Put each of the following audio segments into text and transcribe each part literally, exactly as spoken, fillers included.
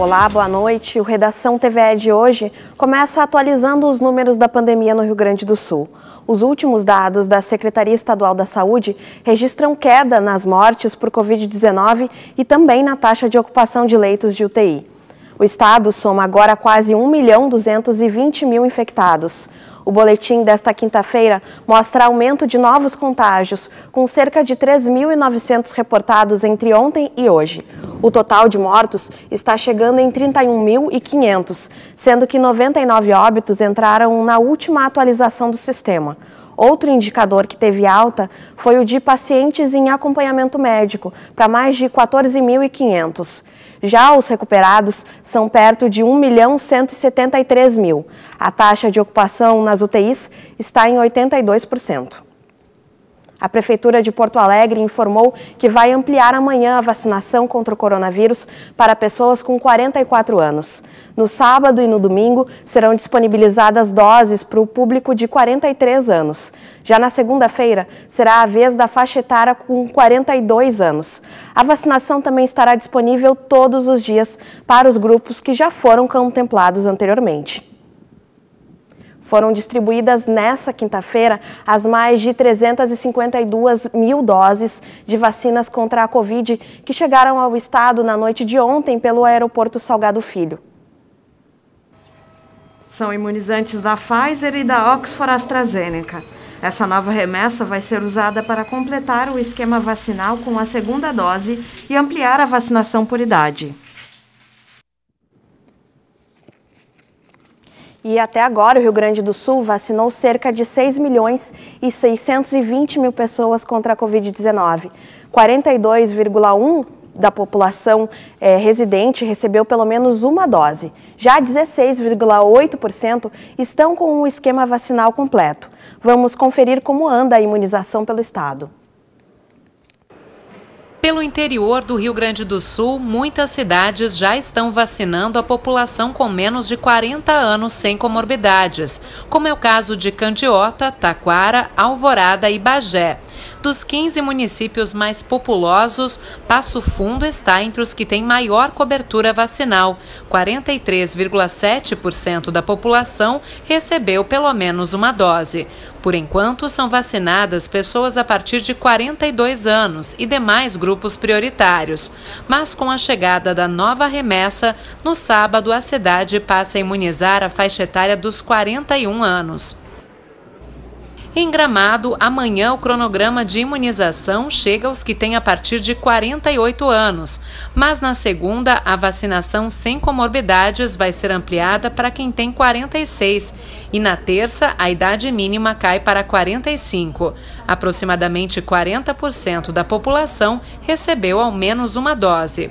Olá, boa noite. O Redação T V E de hoje começa atualizando os números da pandemia no Rio Grande do Sul. Os últimos dados da Secretaria Estadual da Saúde registram queda nas mortes por covid dezenove e também na taxa de ocupação de leitos de U T I. O estado soma agora quase um milhão duzentos e vinte mil infectados. O boletim desta quinta-feira mostra aumento de novos contágios, com cerca de três mil e novecentos reportados entre ontem e hoje. O total de mortos está chegando em trinta e um mil e quinhentos, sendo que noventa e nove óbitos entraram na última atualização do sistema. Outro indicador que teve alta foi o de pacientes em acompanhamento médico, para mais de quatorze mil e quinhentos. Já os recuperados são perto de um milhão cento e setenta e três mil. A taxa de ocupação nas U T Is está em oitenta e dois por cento. A Prefeitura de Porto Alegre informou que vai ampliar amanhã a vacinação contra o coronavírus para pessoas com quarenta e quatro anos. No sábado e no domingo serão disponibilizadas doses para o público de quarenta e três anos. Já na segunda-feira será a vez da faixa etária com quarenta e dois anos. A vacinação também estará disponível todos os dias para os grupos que já foram contemplados anteriormente. Foram distribuídas nesta quinta-feira as mais de trezentas e cinquenta e duas mil doses de vacinas contra a Covid que chegaram ao estado na noite de ontem pelo aeroporto Salgado Filho. São imunizantes da Pfizer e da Oxford AstraZeneca. Essa nova remessa vai ser usada para completar o esquema vacinal com a segunda dose e ampliar a vacinação por idade. E até agora o Rio Grande do Sul vacinou cerca de seis milhões e seiscentos e vinte mil pessoas contra a covid dezenove. quarenta e dois vírgula um por cento da população é, residente recebeu pelo menos uma dose. Já dezesseis vírgula oito por cento estão com um esquema vacinal completo. Vamos conferir como anda a imunização pelo estado. Pelo interior do Rio Grande do Sul, muitas cidades já estão vacinando a população com menos de quarenta anos sem comorbidades, como é o caso de Candiota, Taquara, Alvorada e Bagé. Dos quinze municípios mais populosos, Passo Fundo está entre os que têm maior cobertura vacinal. quarenta e três vírgula sete por cento da população recebeu pelo menos uma dose. Por enquanto, são vacinadas pessoas a partir de quarenta e dois anos e demais grupos prioritários. Mas com a chegada da nova remessa, no sábado a cidade passa a imunizar a faixa etária dos quarenta e um anos. Em Gramado, amanhã o cronograma de imunização chega aos que têm a partir de quarenta e oito anos, mas na segunda a vacinação sem comorbidades vai ser ampliada para quem tem quarenta e seis e na terça a idade mínima cai para quarenta e cinco. Aproximadamente quarenta por cento da população recebeu ao menos uma dose.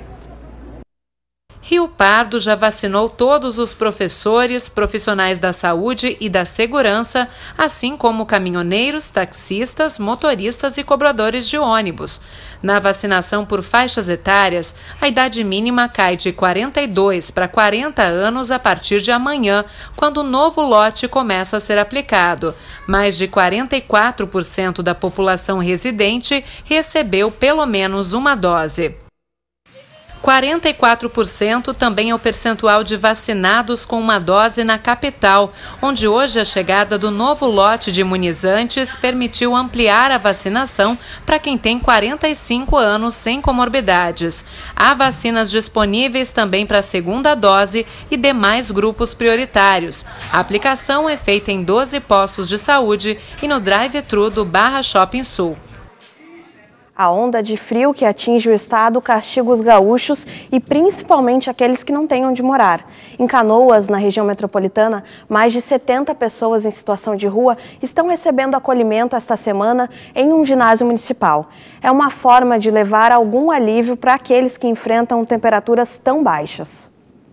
Rio Pardo já vacinou todos os professores, profissionais da saúde e da segurança, assim como caminhoneiros, taxistas, motoristas e cobradores de ônibus. Na vacinação por faixas etárias, a idade mínima cai de quarenta e dois para quarenta anos a partir de amanhã, quando o novo lote começa a ser aplicado. Mais de quarenta e quatro por cento da população residente recebeu pelo menos uma dose. quarenta e quatro por cento também é o percentual de vacinados com uma dose na capital, onde hoje a chegada do novo lote de imunizantes permitiu ampliar a vacinação para quem tem quarenta e cinco anos sem comorbidades. Há vacinas disponíveis também para a segunda dose e demais grupos prioritários. A aplicação é feita em doze postos de saúde e no drive-thru do Barra Shopping Sul. A onda de frio que atinge o estado castiga os gaúchos e principalmente aqueles que não têm onde morar. Em Canoas, na região metropolitana, mais de setenta pessoas em situação de rua estão recebendo acolhimento esta semana em um ginásio municipal. É uma forma de levar algum alívio para aqueles que enfrentam temperaturas tão baixas.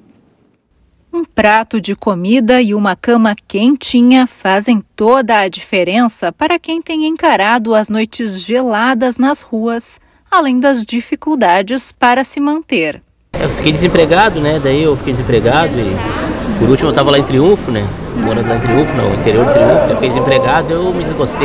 Um prato de comida e uma cama quentinha fazem toda a diferença para quem tem encarado as noites geladas nas ruas, além das dificuldades para se manter. Eu fiquei desempregado, né? Daí eu fiquei desempregado e por último eu estava lá em Triunfo, né? Morando lá em Triunfo, no interior de Triunfo, eu fiquei desempregado, eu me desgostei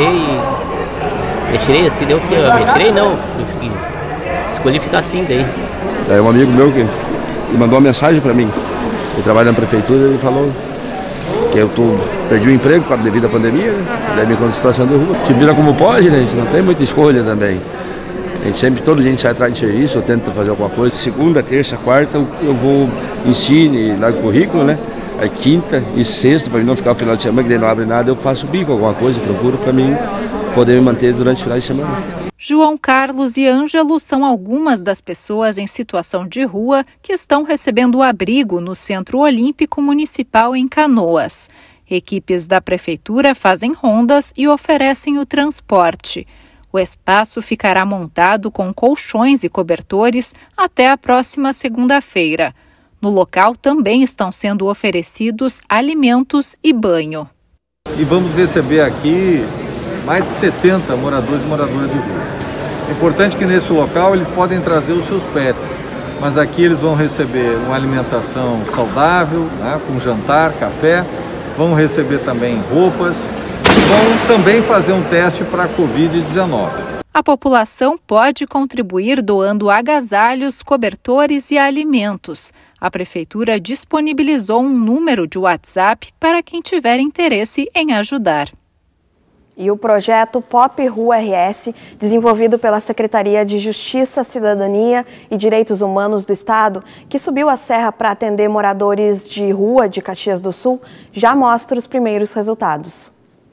e me tirei assim, daí eu fiquei, eu me tirei não, eu fiquei, escolhi ficar assim daí. É um amigo meu que e mandou uma mensagem para mim. Ele trabalha na prefeitura, ele falou que eu tô, perdi o emprego por causa devido à pandemia, né? Daí me encontro em situação de rua. Se vira como pode, né? A gente não tem muita escolha também. A gente sempre, todo dia a gente sai atrás de serviço, eu tento fazer alguma coisa. Segunda, terça, quarta, eu vou ensine lá no currículo, né? Aí quinta e sexta, para mim não ficar o final de semana, que daí não abre nada, eu faço bico, alguma coisa, procuro para mim poder me manter durante o final de semana. João Carlos e Ângelo são algumas das pessoas em situação de rua que estão recebendo abrigo no Centro Olímpico Municipal em Canoas. Equipes da Prefeitura fazem rondas e oferecem o transporte. O espaço ficará montado com colchões e cobertores até a próxima segunda-feira. No local também estão sendo oferecidos alimentos e banho. E vamos receber aqui mais de setenta moradores e moradoras de rua. É importante que nesse local eles podem trazer os seus pets, mas aqui eles vão receber uma alimentação saudável, né, com jantar, café, vão receber também roupas, vão também fazer um teste para a covid dezenove. A população pode contribuir doando agasalhos, cobertores e alimentos. A Prefeitura disponibilizou um número de WhatsApp para quem tiver interesse em ajudar. E o projeto Pop Rua R S, desenvolvido pela Secretaria de Justiça, Cidadania e Direitos Humanos do Estado, que subiu a serra para atender moradores de rua de Caxias do Sul, já mostra os primeiros resultados.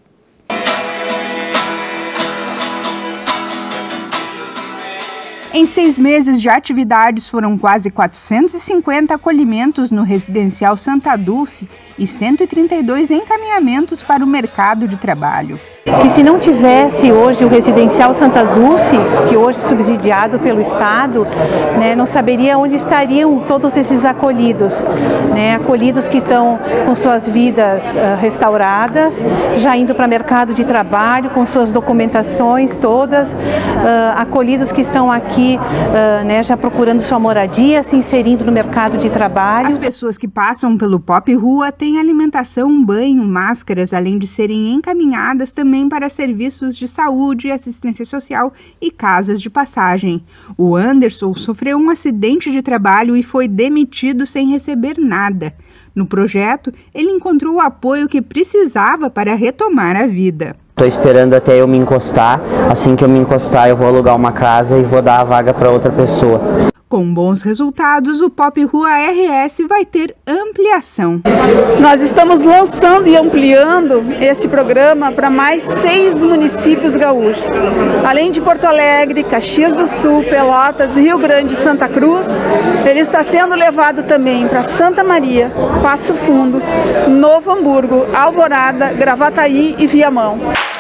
Em seis meses de atividades, foram quase quatrocentos e cinquenta acolhimentos no residencial Santa Dulce e cento e trinta e dois encaminhamentos para o mercado de trabalho. Que se não tivesse hoje o residencial Santa Dulce, que hoje é subsidiado pelo Estado, né, não saberia onde estariam todos esses acolhidos, né, acolhidos que estão com suas vidas uh, restauradas, já indo para o mercado de trabalho, com suas documentações todas, uh, acolhidos que estão aqui uh, né, já procurando sua moradia, se inserindo no mercado de trabalho. As pessoas que passam pelo Pop Rua têm alimentação, banho, máscaras, além de serem encaminhadas também para serviços de saúde, assistência social e casas de passagem. O Anderson sofreu um acidente de trabalho e foi demitido sem receber nada. No projeto, ele encontrou o apoio que precisava para retomar a vida. Estou esperando até eu me encostar. Assim que eu me encostar, eu vou alugar uma casa e vou dar a vaga para outra pessoa. Com bons resultados, o Pop Rua R S vai ter ampliação. Nós estamos lançando e ampliando esse programa para mais seis municípios gaúchos. Além de Porto Alegre, Caxias do Sul, Pelotas, Rio Grande e Santa Cruz, ele está sendo levado também para Santa Maria, Passo Fundo, Novo Hamburgo, Alvorada, Gravataí e Viamão.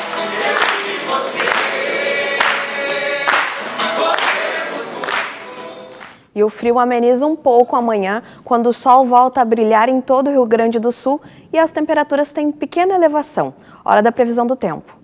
E o frio ameniza um pouco amanhã, quando o sol volta a brilhar em todo o Rio Grande do Sul e as temperaturas têm pequena elevação. Hora da previsão do tempo.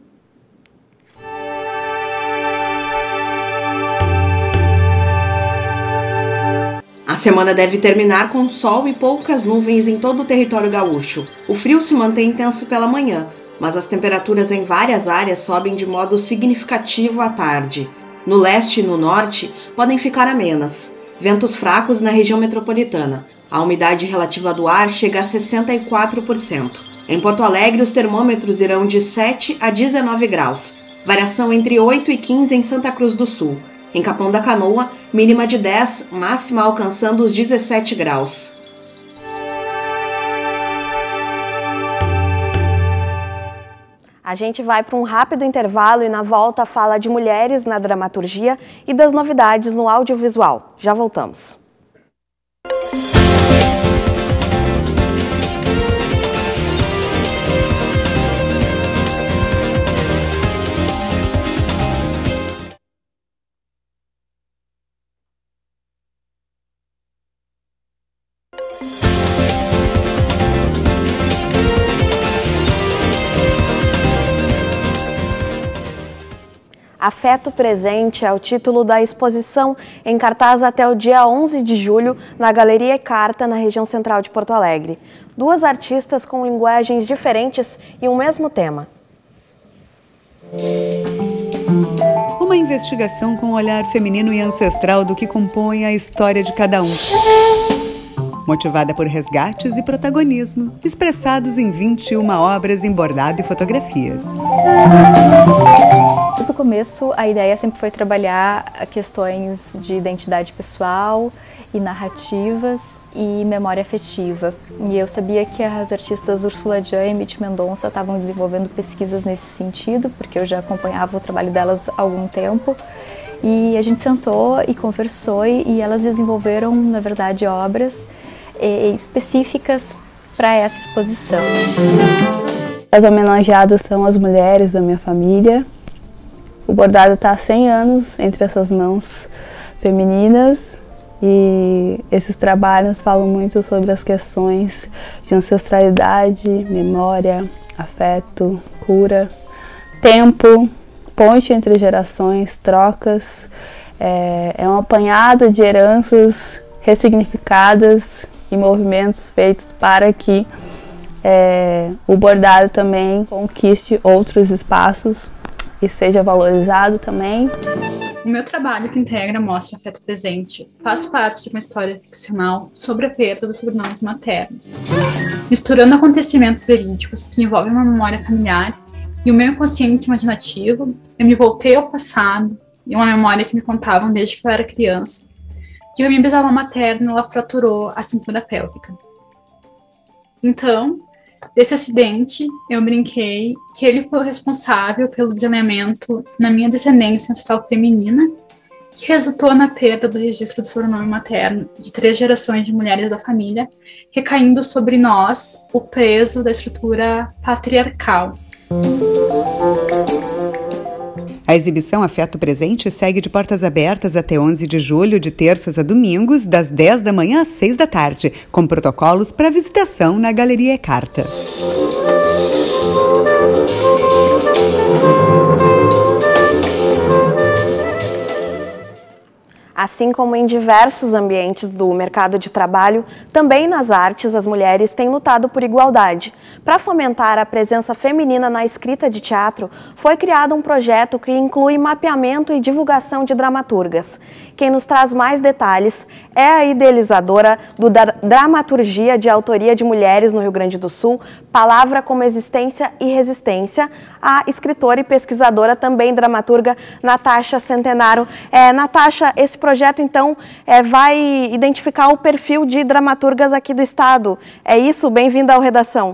A semana deve terminar com sol e poucas nuvens em todo o território gaúcho. O frio se mantém intenso pela manhã, mas as temperaturas em várias áreas sobem de modo significativo à tarde. No leste e no norte podem ficar amenas. Ventos fracos na região metropolitana. A umidade relativa do ar chega a sessenta e quatro por cento. Em Porto Alegre, os termômetros irão de sete a dezenove graus. Variação entre oito e quinze em Santa Cruz do Sul. Em Capão da Canoa, mínima de dez, máxima alcançando os dezessete graus. A gente vai para um rápido intervalo e na volta fala de mulheres na dramaturgia e das novidades no audiovisual. Já voltamos. Afeto Presente é o título da exposição em cartaz até o dia onze de julho na Galeria Carta, na região central de Porto Alegre. Duas artistas com linguagens diferentes e um mesmo tema. Uma investigação com um olhar feminino e ancestral do que compõe a história de cada um. motivada por resgates e protagonismo, expressados em vinte e uma obras em bordado e fotografias. Desde o começo, a ideia sempre foi trabalhar questões de identidade pessoal e narrativas e memória afetiva. E eu sabia que as artistas Úrsula Jean e Mitty Mendonça estavam desenvolvendo pesquisas nesse sentido, porque eu já acompanhava o trabalho delas há algum tempo. E a gente sentou e conversou e elas desenvolveram, na verdade, obras eh, específicas para essa exposição. As homenageadas são as mulheres da minha família. O bordado está há cem anos entre essas mãos femininas e esses trabalhos falam muito sobre as questões de ancestralidade, memória, afeto, cura, tempo, ponte entre gerações, trocas. É, é um apanhado de heranças ressignificadas e movimentos feitos para que é, o bordado também conquiste outros espaços e seja valorizado também. O meu trabalho que integra Mostra Afeto Presente faz parte de uma história ficcional sobre a perda dos sobrenomes maternos, misturando acontecimentos verídicos que envolvem uma memória familiar e o meu inconsciente imaginativo. Eu me voltei ao passado e uma memória que me contavam desde que eu era criança, que a minha bisavó materna ela fraturou a cintura pélvica. Então, desse acidente, eu brinquei que ele foi o responsável pelo desalinhamento na minha descendência ancestral feminina, que resultou na perda do registro do sobrenome materno de três gerações de mulheres da família, recaindo sobre nós o peso da estrutura patriarcal. A exibição Afeto Presente segue de portas abertas até onze de julho, de terças a domingos, das dez da manhã às seis da tarde, com protocolos para visitação na Galeria Ecarta. Assim como em diversos ambientes do mercado de trabalho, também nas artes as mulheres têm lutado por igualdade. Para fomentar a presença feminina na escrita de teatro, foi criado um projeto que inclui mapeamento e divulgação de dramaturgas. Quem nos traz mais detalhes é a idealizadora do Dramaturgia de Autoria de Mulheres no Rio Grande do Sul, Palavra como Existência e Resistência, a escritora e pesquisadora, também dramaturga, Natasha Centenaro. É, Natasha, esse projeto, então, é, vai identificar o perfil de dramaturgas aqui do estado. É isso? Bem-vinda ao Redação.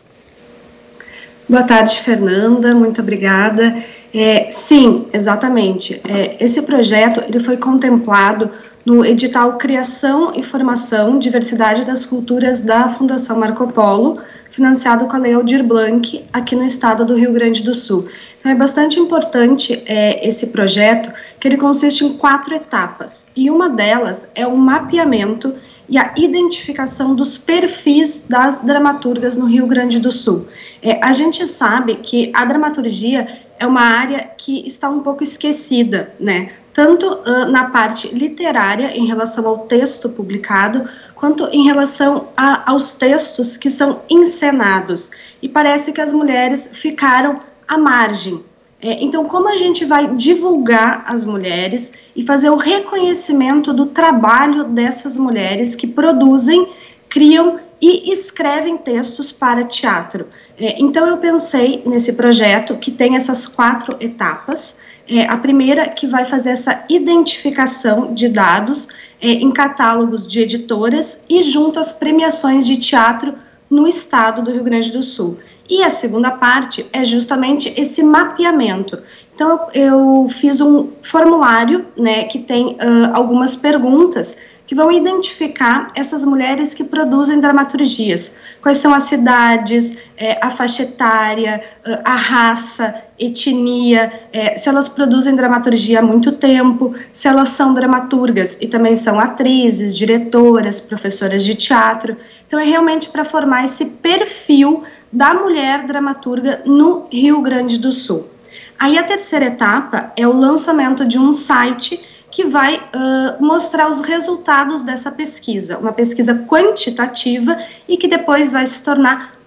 Boa tarde, Fernanda. Muito obrigada. É, sim, exatamente. É, esse projeto ele foi contemplado no edital Criação e Formação Diversidade das Culturas da Fundação Marco Polo, financiado com a Lei Aldir Blanc, aqui no estado do Rio Grande do Sul. Então é bastante importante é, esse projeto, que ele consiste em quatro etapas, e uma delas é o mapeamento e a identificação dos perfis das dramaturgas no Rio Grande do Sul. É, a gente sabe que a dramaturgia é uma área que está um pouco esquecida, né? Tanto uh, na parte literária, em relação ao texto publicado, quanto em relação a, aos textos que são encenados. E parece que as mulheres ficaram à margem. É, então, como a gente vai divulgar as mulheres e fazer o reconhecimento do trabalho dessas mulheres que produzem, criam e escrevem textos para teatro? É, então, eu pensei nesse projeto que tem essas quatro etapas. É, a primeira que vai fazer essa identificação de dados é, em catálogos de editoras e junto às premiações de teatro no estado do Rio Grande do Sul. E a segunda parte é justamente esse mapeamento. Então, eu, eu fiz um formulário, né, que tem uh, algumas perguntas que vão identificar essas mulheres que produzem dramaturgias. Quais são as cidades, é, a faixa etária, a raça, etnia, é, se elas produzem dramaturgia há muito tempo, se elas são dramaturgas e também são atrizes, diretoras, professoras de teatro. Então é realmente para formar esse perfil da mulher dramaturga no Rio Grande do Sul. Aí a terceira etapa é o lançamento de um site que vai uh, mostrar os resultados dessa pesquisa, uma pesquisa quantitativa e que depois vai se tornar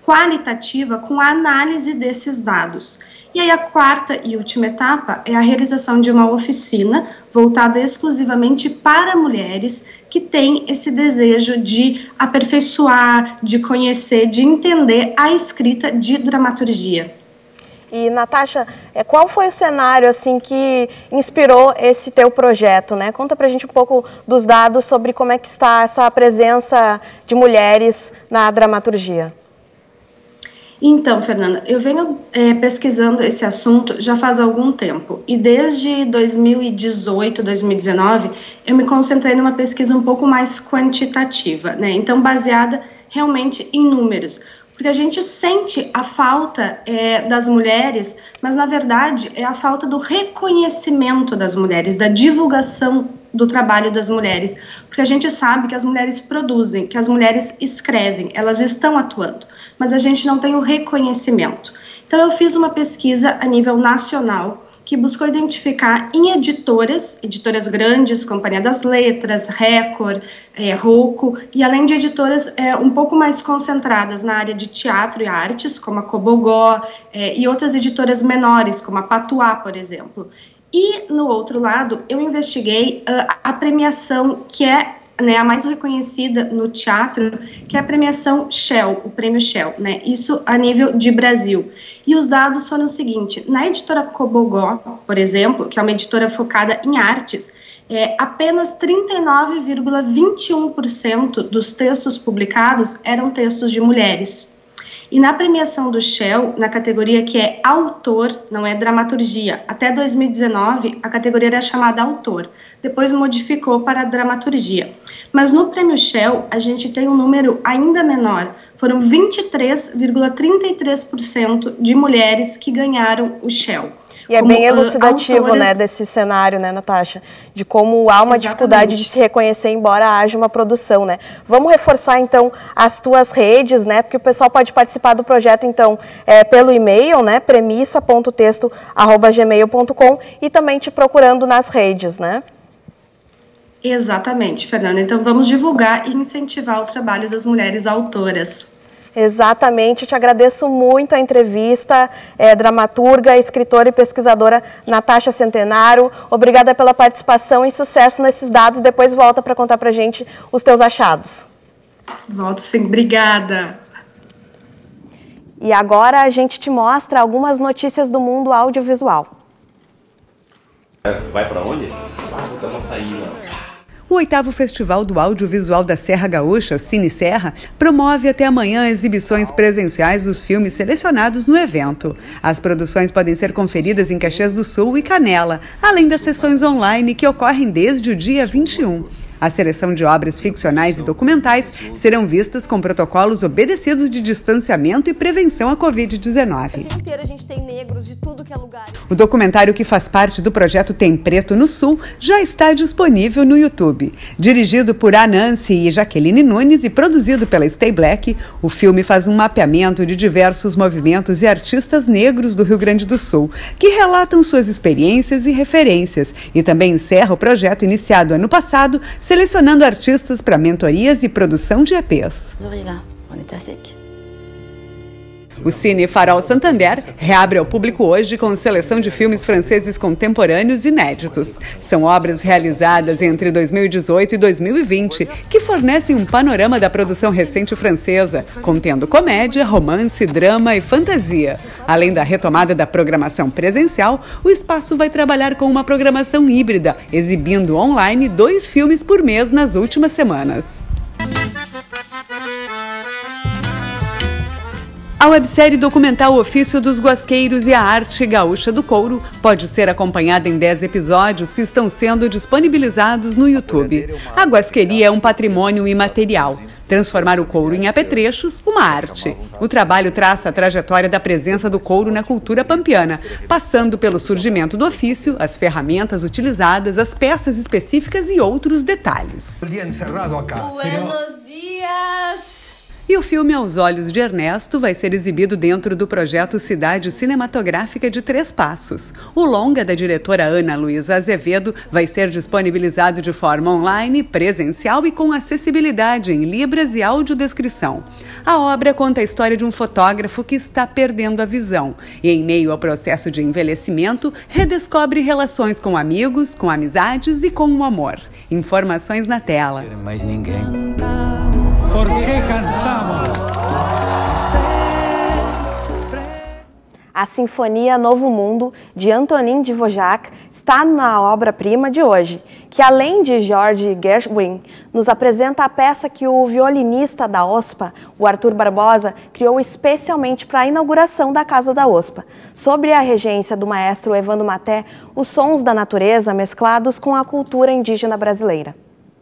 qualitativa com a análise desses dados. E aí a quarta e última etapa é a realização de uma oficina voltada exclusivamente para mulheres que têm esse desejo de aperfeiçoar, de conhecer, de entender a escrita de dramaturgia. E, Natasha, qual foi o cenário assim que inspirou esse teu projeto, né? Conta pra gente um pouco dos dados sobre como é que está essa presença de mulheres na dramaturgia. Então, Fernanda, eu venho é, pesquisando esse assunto já faz algum tempo, e desde dois mil e dezoito, dois mil e dezenove, eu me concentrei numa pesquisa um pouco mais quantitativa, né? Então, baseada realmente em números. Porque a gente sente a falta é, das mulheres, mas na verdade é a falta do reconhecimento das mulheres, da divulgação do trabalho das mulheres. Porque a gente sabe que as mulheres produzem, que as mulheres escrevem, elas estão atuando, mas a gente não tem o reconhecimento. Então eu fiz uma pesquisa a nível nacional que buscou identificar em editoras, editoras grandes, Companhia das Letras, Record, é, Rocco, e além de editoras é, um pouco mais concentradas na área de teatro e artes, como a Cobogó, é, e outras editoras menores, como a Patuá, por exemplo. E, no outro lado, eu investiguei uh, a premiação que é, né, a mais reconhecida no teatro, que é a premiação Shell, o prêmio Shell, né, isso a nível de Brasil. E os dados foram o seguinte: na editora Cobogó, por exemplo, que é uma editora focada em artes, é, apenas trinta e nove vírgula vinte e um por cento dos textos publicados eram textos de mulheres. E na premiação do Shell, na categoria que é autor, não é dramaturgia, até dois mil e dezenove a categoria era chamada autor, depois modificou para dramaturgia. Mas no prêmio Shell a gente tem um número ainda menor, foram vinte e três vírgula trinta e três por cento de mulheres que ganharam o Shell. E é como, bem elucidativo, uh, autores... né, desse cenário, né, Natasha? De como há uma Exatamente. dificuldade de se reconhecer, embora haja uma produção, né? Vamos reforçar, então, as tuas redes, né? Porque o pessoal pode participar do projeto, então, é, pelo e-mail, né? premissa ponto texto arroba gmail ponto com e também te procurando nas redes, né? Exatamente, Fernanda. Então, vamos divulgar e incentivar o trabalho das mulheres autoras. Exatamente, te agradeço muito a entrevista, é, dramaturga, escritora e pesquisadora Natasha Centenaro. Obrigada pela participação e sucesso nesses dados. Depois volta para contar para a gente os teus achados. Volto sim, obrigada. E agora a gente te mostra algumas notícias do mundo audiovisual. Vai para onde? Ah, vou dar uma saída. O oitavo Festival do Audiovisual da Serra Gaúcha, o Cine Serra, promove até amanhã exibições presenciais dos filmes selecionados no evento. As produções podem ser conferidas em Caxias do Sul e Canela, além das sessões online que ocorrem desde o dia vinte e um. A seleção de obras ficcionais e documentais serão vistas com protocolos obedecidos de distanciamento e prevenção à covid dezenove. O documentário que faz parte do projeto Tem Preto no Sul já está disponível no YouTube. Dirigido por Anansi e Jaqueline Nunes e produzido pela Stay Black, o filme faz um mapeamento de diversos movimentos e artistas negros do Rio Grande do Sul, que relatam suas experiências e referências, e também encerra o projeto iniciado ano passado, selecionando artistas para mentorias e produção de E Pês. O Cine Farol Santander reabre ao público hoje com seleção de filmes franceses contemporâneos inéditos. São obras realizadas entre dois mil e dezoito e dois mil e vinte, que fornecem um panorama da produção recente francesa, contendo comédia, romance, drama e fantasia. Além da retomada da programação presencial, o espaço vai trabalhar com uma programação híbrida, exibindo online dois filmes por mês nas últimas semanas. A websérie documental Ofício dos Guasqueiros e a Arte Gaúcha do Couro pode ser acompanhada em dez episódios que estão sendo disponibilizados no YouTube. A guasqueria é um patrimônio imaterial. Transformar o couro em apetrechos, uma arte. O trabalho traça a trajetória da presença do couro na cultura pampiana, passando pelo surgimento do ofício, as ferramentas utilizadas, as peças específicas e outros detalhes. Buenos dias! E o filme Aos Olhos de Ernesto vai ser exibido dentro do projeto Cidade Cinematográfica de Três Passos. O longa da diretora Ana Luísa Azevedo vai ser disponibilizado de forma online, presencial e com acessibilidade em libras e audiodescrição. A obra conta a história de um fotógrafo que está perdendo a visão e, em meio ao processo de envelhecimento, redescobre relações com amigos, com amizades e com o amor. Informações na tela. Mais ninguém. Por que cantamos? A Sinfonia Novo Mundo, de Antonin Dvořák, está na obra-prima de hoje, que além de George Gershwin, nos apresenta a peça que o violinista da O S P A, o Arthur Barbosa, criou especialmente para a inauguração da Casa da O S P A. Sob a regência do maestro Evandro Maté, os sons da natureza mesclados com a cultura indígena brasileira.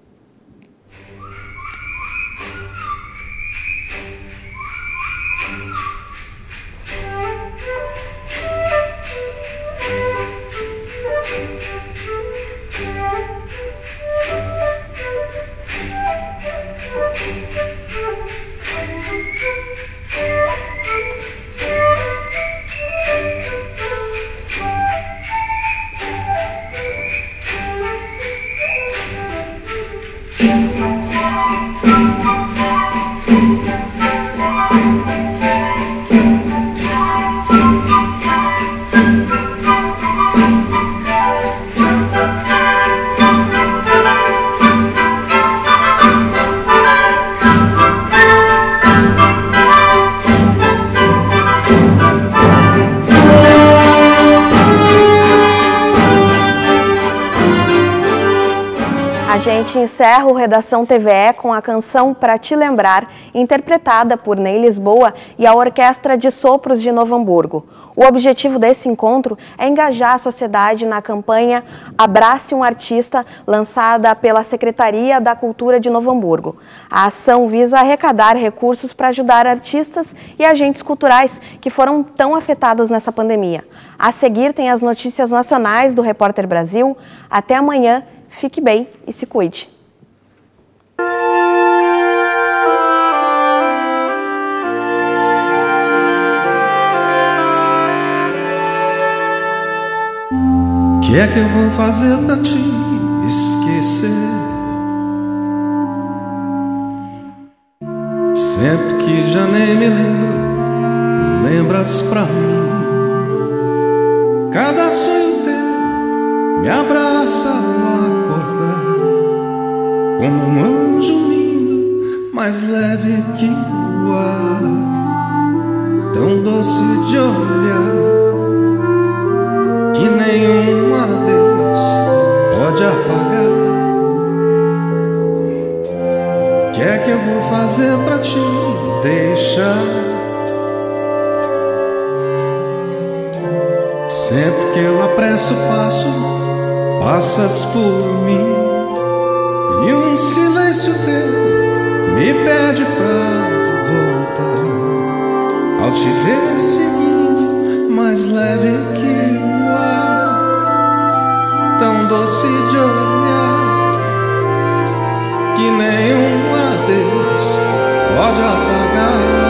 A gente encerra o Redação T V E com a canção Pra Te Lembrar, interpretada por Ney Lisboa e a Orquestra de Sopros de Novo Hamburgo. O objetivo desse encontro é engajar a sociedade na campanha Abrace um Artista, lançada pela Secretaria da Cultura de Novo Hamburgo. A ação visa arrecadar recursos para ajudar artistas e agentes culturais que foram tão afetados nessa pandemia. A seguir tem as notícias nacionais do Repórter Brasil. Até amanhã. Fique bem e se cuide. Que é que eu vou fazer pra te esquecer? Sempre que já nem me lembro, lembras pra mim. Cada sonho teu me abraça ao acordar, como um anjo lindo, mais leve que o ar, tão doce de olhar, que nenhum adeus pode apagar. Que é que eu vou fazer pra te deixar? Sempre que eu apresso o passo, passas por mim, e um silêncio teu me pede pra voltar. Ao te ver seguindo, mais leve que o ar, tão doce de olhar, que nenhum adeus pode apagar.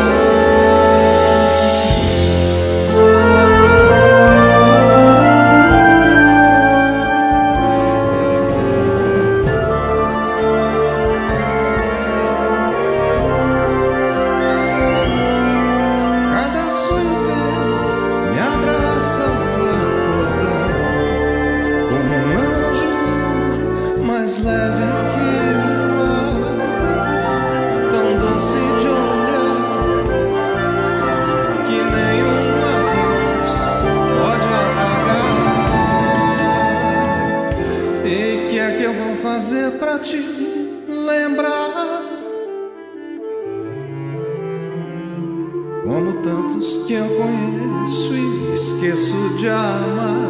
Pra te lembrar, como tantos que eu conheço e esqueço de amar.